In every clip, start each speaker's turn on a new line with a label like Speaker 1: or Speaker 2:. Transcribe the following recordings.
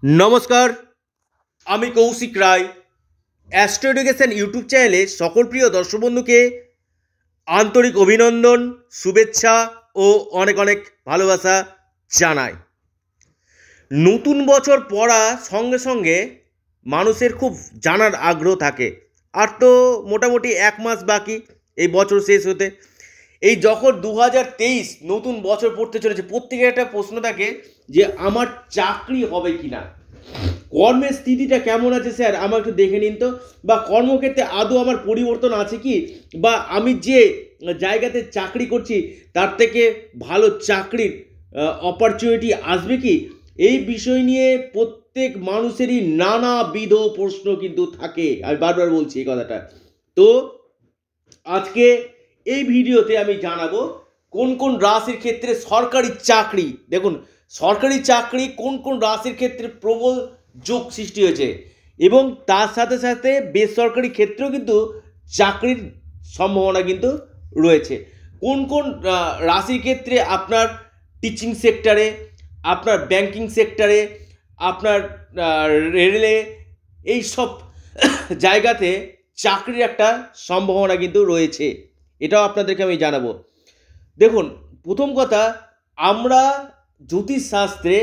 Speaker 1: নমস্কার, আমি Koushik Roy. Astro education YouTube চ্যানেলে সকল প্রিয় দর্শক বন্ধুকে আন্তরিক অভিনন্দন, শুভেচ্ছা ও অনেক অনেক ভালোবাসা জানাই। নতুন বছর পড়ার সঙ্গে সঙ্গে মানুষের খুব জানার আগ্রহ থাকে। আর তো মোটামুটি এক মাস বাকি এই বছর শেষ হতে। এই যখন 2023 নতুন বছর পড়তে চলেছে, প্রত্যেকের একটা প্রশ্ন থাকে যে আমার চাকরি হবে কি না, কর্মের স্থিতিটা কেমন আছে স্যার আমার একটু দেখে নিন তো, বা কর্মক্ষেত্রে আদৌ আমার পরিবর্তন আছে কি, বা আমি যে জায়গাতে চাকরি করছি তার থেকে ভালো চাকরির অপরচুনিটি আসবে কি, এই বিষয় নিয়ে প্রত্যেক মানুষেরই নানাবিধ প্রশ্ন কিন্তু থাকে। আমি বারবার বলছি এই কথাটা। তো আজকে এই ভিডিওতে আমি জানাবো কোন কোন রাশির ক্ষেত্রে সরকারি চাকরি, দেখুন সরকারি চাকরি কোন কোন রাশির ক্ষেত্রে প্রবল যোগ সৃষ্টি হয়েছে, এবং তার সাথে সাথে বেসরকারি ক্ষেত্রেও কিন্তু চাকরির সম্ভাবনা কিন্তু রয়েছে। কোন কোন রাশির ক্ষেত্রে আপনার টিচিং সেক্টরে, আপনার ব্যাংকিং সেক্টরে, আপনার রেলে, এই সব জায়গাতে চাকরির একটা সম্ভাবনা কিন্তু রয়েছে, এটাও আপনাদেরকে আমি জানাবো। দেখুন, প্রথম কথা, আমরা জ্যোতিষশাস্ত্রে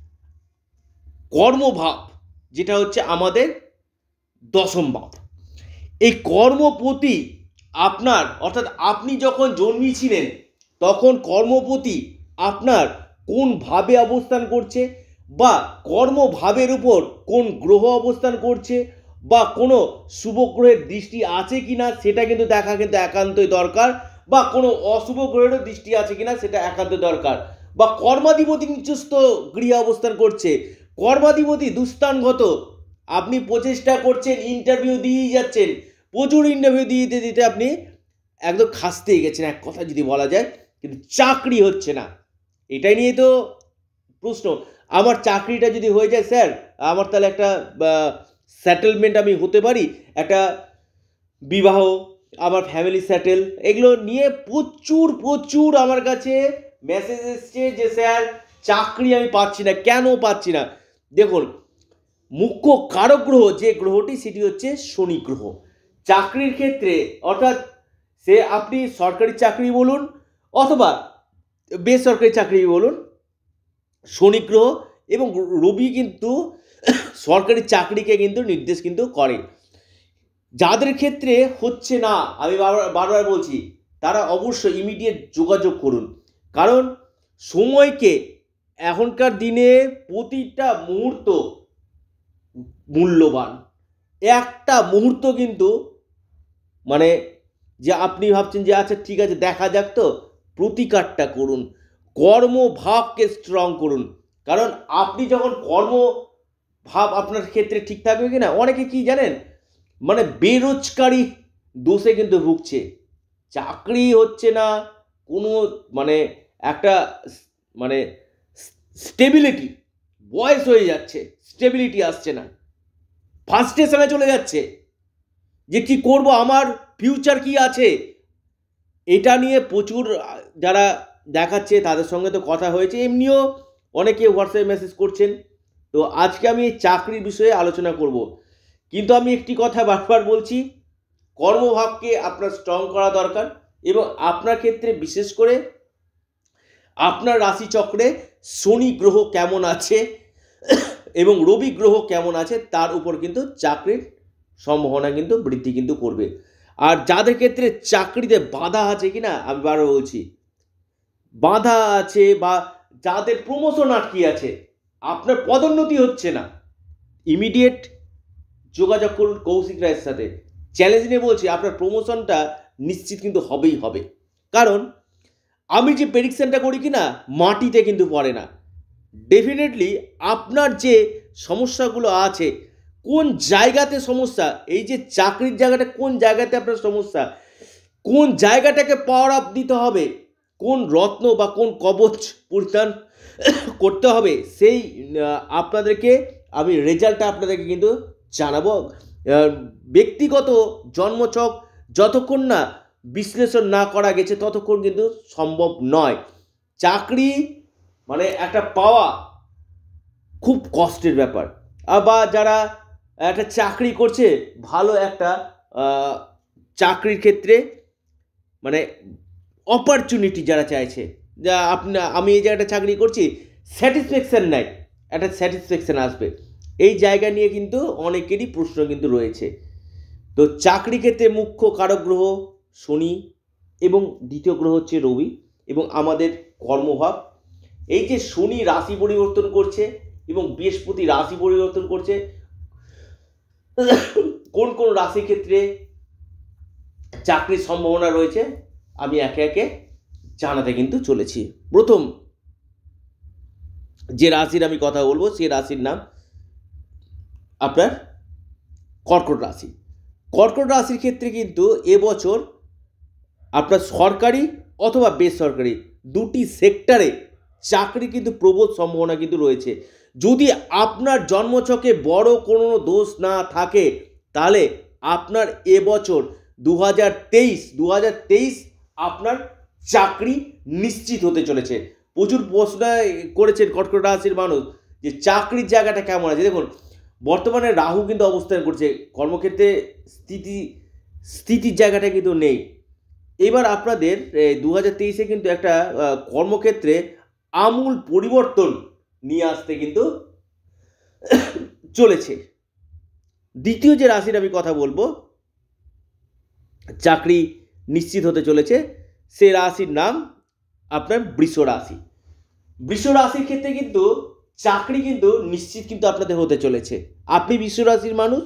Speaker 1: কর্মভাব, যেটা হচ্ছে আমাদের দশম ভাব, এই কর্মপতি আপনার, অর্থাৎ আপনি যখন জন্মেছিলেন তখন কর্মপতি আপনার কোন ভাবে অবস্থান করছে, বা কর্মভাবের উপর কোন গ্রহ অবস্থান করছে, বা কোনো শুভ গ্রহের দৃষ্টি আছে কিনা সেটা কিন্তু দেখা কিন্তু একান্তই দরকার, বা কোনো অশুভ গ্রহেরও দৃষ্টি আছে কিনা সেটা একান্ত দরকার, বা কর্মাধিপতি নিচস্থ গৃহে অবস্থান করছে, কর্মাধিপতি দুস্থানগত, আপনি প্রচেষ্টা করছেন, ইন্টারভিউ দিয়েই যাচ্ছেন, প্রচুর ইন্টারভিউ দিতে দিতে আপনি একদম খাসতেই গেছেন এক কথা যদি বলা যায়, কিন্তু চাকরি হচ্ছে না। এটাই নিয়ে তো প্রশ্ন। আমার চাকরিটা যদি হয়ে যায় স্যার, আমার তাহলে একটা সেটেলমেন্ট আমি হতে পারি, একটা বিবাহ, আমার ফ্যামিলি সেটেল, এগুলো নিয়ে প্রচুর প্রচুর আমার কাছে মেসেজ এসছে যে স্যার চাকরি আমি পাচ্ছি না, কেন পাচ্ছি না। দেখুন, মুখ্য কারক গ্রহ যে গ্রহটি সেটি হচ্ছে শনি গ্রহ। চাকরির ক্ষেত্রে, অর্থাৎ সে আপনি সরকারি চাকরি বলুন অথবা বেসরকারি চাকরি বলুন, শনি গ্রহ এবং রবি কিন্তু সরকারি চাকরিকে কিন্তু নির্দেশ কিন্তু করে। যাদের ক্ষেত্রে হচ্ছে না, আমি বারবার বলছি, তারা অবশ্যই ইমিডিয়েট যোগাযোগ করুন, কারণ সময়কে এখনকার দিনে প্রতিটা মুহূর্ত মূল্যবান। একটা মুহূর্ত কিন্তু মানে যে আপনি ভাবছেন যে আচ্ছা ঠিক আছে দেখা যাক, তো প্রতিকারটা করুন, কর্মভাবকে স্ট্রং করুন, কারণ আপনি যখন কর্মভাব আপনার ক্ষেত্রে ঠিক থাকবে কিনা, অনেকে কি জানেন, মানে বেরোজগারি দোষে কিন্তু ভুগছে, চাকরি হচ্ছে না, কোনো মানে একটা মানে স্টেবিলিটি, বয়স হয়ে যাচ্ছে, স্টেবিলিটি আসছে না, ফার্স্টেশনে চলে যাচ্ছে যে কি করব, আমার ফিউচার কি আছে, এটা নিয়ে প্রচুর যারা দেখাচ্ছে তাদের সঙ্গে তো কথা হয়েছে, এমনিও অনেকে হোয়াটসঅ্যাপে মেসেজ করছেন। তো আজকে আমি এই চাকরির বিষয়ে আলোচনা করব, কিন্তু আমি একটি কথা বারবার বলছি, কর্মভাবকে আপনার স্ট্রং করা দরকার, এবং আপনার ক্ষেত্রে বিশেষ করে আপনার রাশিচক্রে শনি গ্রহ কেমন আছে এবং রবি গ্রহ কেমন আছে তার উপর কিন্তু চাকরির সম্ভাবনা কিন্তু বৃদ্ধি কিন্তু করবে। আর যাদের ক্ষেত্রে চাকরিতে বাধা আছে কিনা, আমি বারবার বলছি, বাধা আছে, বা যাদের প্রমোশন আটকে আছে, আপনার পদোন্নতি হচ্ছে না, ইমিডিয়েট যোগাযোগ করুন কৌশিক রায়ের সাথে। চ্যালেঞ্জ নিয়ে বলছি, আপনার প্রমোশনটা নিশ্চিত কিন্তু হবেই হবে, কারণ আমি যে প্রেডিকশনটা করি কিনা মাটিতে কিন্তু পড়ে না। ডেফিনেটলি আপনার যে সমস্যাগুলো আছে, কোন জায়গাতে সমস্যা, এই যে চাকরির জায়গাটা কোন জায়গাতে আপনার সমস্যা, কোন জায়গাটাকে পাওয়ার আপ দিতে হবে, কোন রত্ন বা কোন কবচ পরিধান করতে হবে, সেই আপনাদেরকে আমি রেজাল্টটা আপনাদেরকে কিন্তু জানাবো। ব্যক্তিগত জন্মছক যতক্ষণ না বিশ্লেষণ না করা গেছে ততক্ষণ কিন্তু সম্ভব নয়। চাকরি মানে একটা পাওয়া, খুব কষ্টের ব্যাপার। বা যারা একটা চাকরি করছে, ভালো একটা চাকরির ক্ষেত্রে মানে অপরচুনিটি যারা চাইছে, যা আমি এই জায়গাটা চাকরি করছি, স্যাটিসফ্যাকশান নাই, একটা স্যাটিসফ্যাকশান আসবে, এই জায়গা নিয়ে কিন্তু অনেকেরই প্রশ্ন কিন্তু রয়েছে। তো চাকরি ক্ষেত্রে মুখ্য কারক গ্রহ শনি এবং দ্বিতীয় গ্রহ হচ্ছে রবি এবং আমাদের কর্মভাব। এই যে শনি রাশি পরিবর্তন করছে এবং বৃহস্পতি রাশি পরিবর্তন করছে, কোন কোন রাশির ক্ষেত্রে চাকরির সম্ভাবনা রয়েছে আমি একে একে জানাতে কিন্তু চলেছি। প্রথম যে রাশির আমি কথা বলবো সেই রাশির নাম আপনার কর্কট রাশি। কর্কট রাশির ক্ষেত্রে কিন্তু এবছর আপনার সরকারি অথবা বেসরকারি দুটি সেক্টরে চাকরি কিন্তু প্রবল সম্ভাবনা কিন্তু রয়েছে। যদি আপনার জন্মছকে বড় কোনো দোষ না থাকে তাহলে আপনার এবছর 2023 আপনার চাকরি নিশ্চিত হতে চলেছে। প্রচুর প্রশ্ন করেছেন কর্কট রাশির মানুষ যে চাকরির জায়গাটা কেমন আছে। দেখুন, বর্তমানে রাহু কিন্তু অবস্থান করছে, কর্মক্ষেত্রে স্থিতির জায়গাটা কিন্তু নেই। এবার আপনাদের 2023 কিন্তু একটা কর্মক্ষেত্রে আমূল পরিবর্তন নিয়ে আসতে কিন্তু চলেছে। দ্বিতীয় যে রাশির আমি কথা বলবো চাকরি নিশ্চিত হতে চলেছে, সে রাশির নাম আপনার বৃষ রাশি। বৃষ রাশির ক্ষেত্রে কিন্তু চাকরি কিন্তু নিশ্চিত কিন্তু আপনাদের হতে চলেছে। আপনি বৃষ রাশির মানুষ,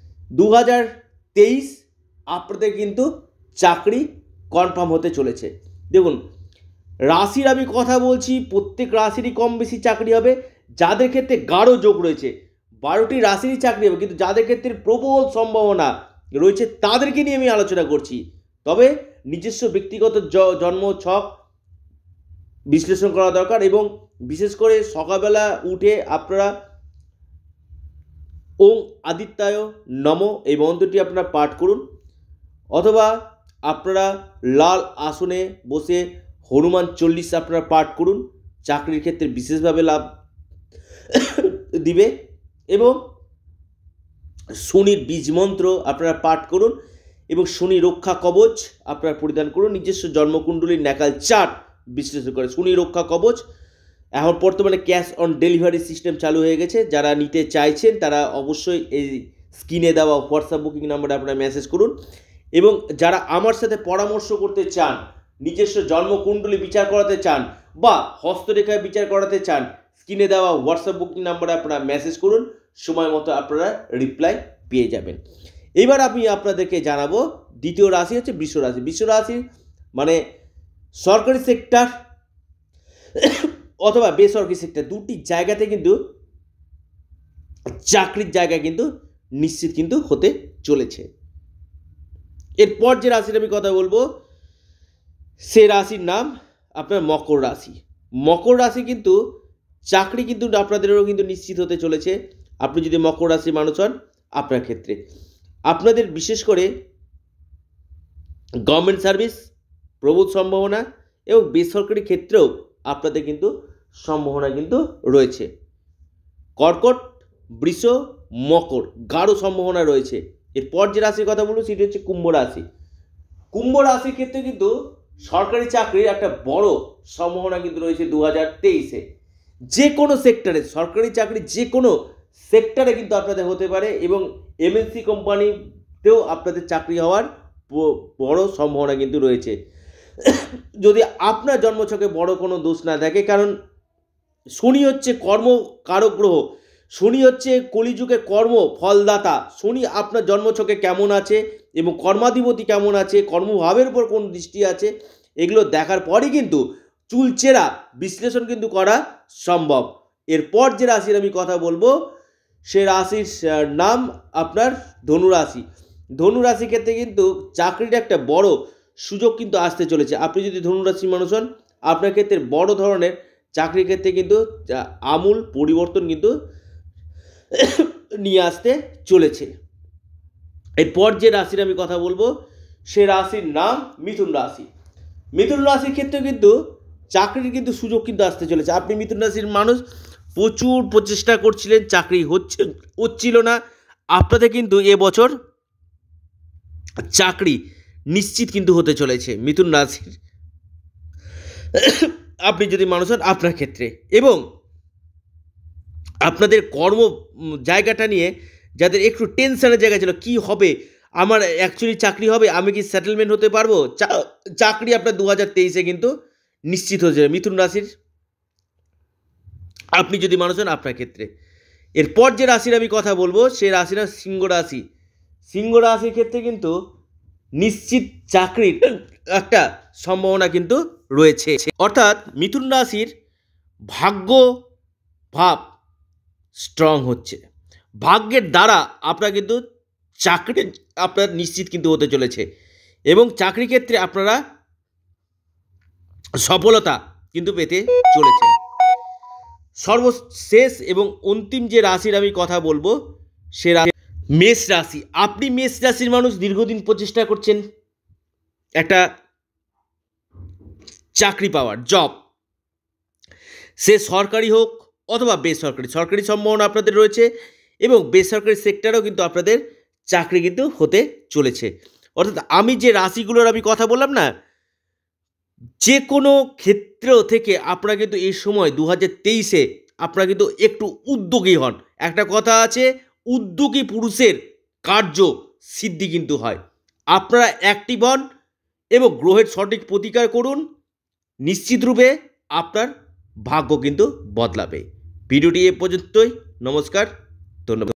Speaker 1: 2023 আপনাদের কিন্তু চাকরি কনফার্ম হতে চলেছে। দেখুন, রাশির আমি কথা বলছি, প্রত্যেক রাশিরই কম বেশি চাকরি হবে। যাদের ক্ষেত্রে গাঢ় যোগ রয়েছে 12টি রাশিরই চাকরি হবে, কিন্তু যাদের ক্ষেত্রে প্রবল সম্ভাবনা রয়েছে তাদেরকে নিয়ে আমি আলোচনা করছি। তবে নিজস্ব ব্যক্তিগত জন্ম ছক বিশ্লেষণ করা দরকার এবং বিশেষ করে সকালবেলা উঠে আপনারা ওং আদিত্যায় নম এই মন্ত্রটি আপনারা পাঠ করুন, অথবা আপনারা লাল আসনে বসে হনুমান 40 আপনারা পাঠ করুন, চাকরির ক্ষেত্রে বিশেষভাবে লাভ দিবে। এবং শনির বীজ মন্ত্র আপনারা পাঠ করুন এবং শনি রক্ষা কবচ আপনারা পরিধান করুন। নিজস্ব জন্মকুণ্ডলীর ন্যাকাল চার্ট বিশ্লেষণ করে শনি রক্ষা কবচ। এখন বর্তমানে ক্যাশ অন ডেলিভারি সিস্টেম চালু হয়ে গেছে, যারা নিতে চাইছেন তারা অবশ্যই এই স্ক্রিনে দেওয়া হোয়াটসঅ্যাপ বুকিং নাম্বারে আপনারা মেসেজ করুন। এবং যারা আমার সাথে পরামর্শ করতে চান, নিজস্ব জন্মকুণ্ডলী বিচার করাতে চান বা হস্তরেখায় বিচার করাতে চান, স্ক্রিনে দেওয়া হোয়াটসঅ্যাপ বুকিং নাম্বারে আপনারা মেসেজ করুন, সময় মতো আপনারা রিপ্লাই পেয়ে যাবেন। এবার আমি আপনাদেরকে জানাবো দ্বিতীয় রাশি হচ্ছে বৃষ রাশি। বৃষ রাশি মানে সরকারি সেক্টর অথবা বেসরকারি সেক্টর দুটি জায়গাতে কিন্তু চাকরির জায়গা কিন্তু নিশ্চিত কিন্তু হতে চলেছে। এরপর যে রাশির আমি কথা বলবো সে রাশির নাম আপনার মকর রাশি। মকর রাশি কিন্তু চাকরি কিন্তু আপনাদেরও কিন্তু নিশ্চিত হতে চলেছে। আপনি যদি মকর রাশির মানুষ হন, আপনার ক্ষেত্রে আপনাদের বিশেষ করে গভর্নমেন্ট সার্ভিস প্রবল সম্ভাবনা এবং বেসরকারি ক্ষেত্রেও আপনাদের কিন্তু সম্ভাবনা কিন্তু রয়েছে। কর্কট, বৃষ, মকর গাঢ় সম্ভাবনা রয়েছে। এরপর যে রাশির কথা বলবো সেটি হচ্ছে কুম্ভ রাশি। কুম্ভ রাশির ক্ষেত্রে কিন্তু সরকারি চাকরির একটা বড় সম্ভাবনা কিন্তু রয়েছে 2023-এ। যে কোনো সেক্টরে সরকারি চাকরি যে কোনো সেক্টরে কিন্তু আপনাদের হতে পারে এবং এমএনসি কোম্পানিতেও আপনাদের চাকরি হওয়ার বড় সম্ভাবনা কিন্তু রয়েছে, যদি আপনার জন্মছকে বড় কোনো দোষ না থাকে। কারণ শনি হচ্ছে কর্মকারক গ্রহ, শনি হচ্ছে কলিযুগে কর্ম ফলদাতা। শনি আপনার জন্মছকে কেমন আছে এবং কর্মাধিপতি কেমন আছে, কর্মভাবের উপর কোন দৃষ্টি আছে, এগুলো দেখার পরই কিন্তু চুলচেরা বিশ্লেষণ কিন্তু করা সম্ভব। এরপর যে রাশির আমি কথা বলবো সে রাশির নাম আপনার ধনুরাশি। ধনুরাশি ক্ষেত্রে কিন্তু চাকরির একটা বড় সুযোগ কিন্তু আসতে চলেছে। আপনি যদি ধনুরাশির মানুষ হন, আপনার ক্ষেত্রে বড় ধরনের চাকরির ক্ষেত্রে কিন্তু আমূল পরিবর্তন কিন্তু নিয়ে আসতে চলেছে। এরপর যে রাশির আমি কথা বলবো সে রাশির নাম মিথুন রাশি। মিথুন রাশির ক্ষেত্রে কিন্তু চাকরির কিন্তু সুযোগ কিন্তু আসতে চলেছে। আপনি মিথুন রাশির মানুষ, প্রচুর প্রচেষ্টা করছিলেন, চাকরি হচ্ছিল না, আপনাদের কিন্তু এবছর চাকরি নিশ্চিত কিন্তু হতে চলেছে মিথুন রাশির আপনি যদি মানুষ হন আপনার ক্ষেত্রে। এবং আপনাদের কর্ম জায়গাটা নিয়ে যাদের একটু টেনশনের জায়গা ছিল, কি হবে আমার, অ্যাকচুয়ালি চাকরি হবে, আমি কি সেটেলমেন্ট হতে পারবো, চাকরি আপনার 2023-এ কিন্তু নিশ্চিত হয়ে যাবে মিথুন রাশির আপনি যদি মানুষ হন আপনার ক্ষেত্রে। এরপর যে রাশির আমি কথা বলবো সেই রাশিটা সিংহ রাশি। সিংহ রাশির ক্ষেত্রে কিন্তু নিশ্চিত চাকরির একটা সম্ভাবনা কিন্তু রয়েছে। অর্থাৎ মিথুন রাশির ভাগ্য ভাব স্ট্রং হচ্ছে, ভাগ্যের দ্বারা আপনার কিন্তু চাকরি আপনার নিশ্চিত কিন্তু হতে চলেছে এবং চাকরি ক্ষেত্রে আপনারা সফলতা কিন্তু পেতে চলেছেন। সর্বশেষ এবং অন্তিম যে রাশির আমি কথা বলবো সে রাশি মেষ রাশি। আপনি মেষ রাশির মানুষ, দীর্ঘদিন প্রচেষ্টা করছেন একটা চাকরি পাওয়ার, জব, সে সরকারি হোক অথবা বেসরকারি, সরকারি সম্ভাবনা আপনাদের রয়েছে এবং বেসরকারি সেক্টরেও কিন্তু আপনাদের চাকরি কিন্তু হতে চলেছে। অর্থাৎ আমি যে রাশিগুলোর আমি কথা বললাম না, যে কোনো ক্ষেত্র থেকে আপনারা কিন্তু এই সময় 2023-এ আপনারা কিন্তু একটু উদ্যোগী হন। একটা কথা আছে, উদ্যোগী পুরুষের কার্য সিদ্ধি কিন্তু হয়। আপনারা অ্যাক্টিভ হন এবং গ্রহের সঠিক প্রতিকার করুন, নিশ্চিতরূপে আপনার ভাগ্য কিন্তু বদলাবে। ভিডিওটি এ পর্যন্তই। নমস্কার, ধন্যবাদ।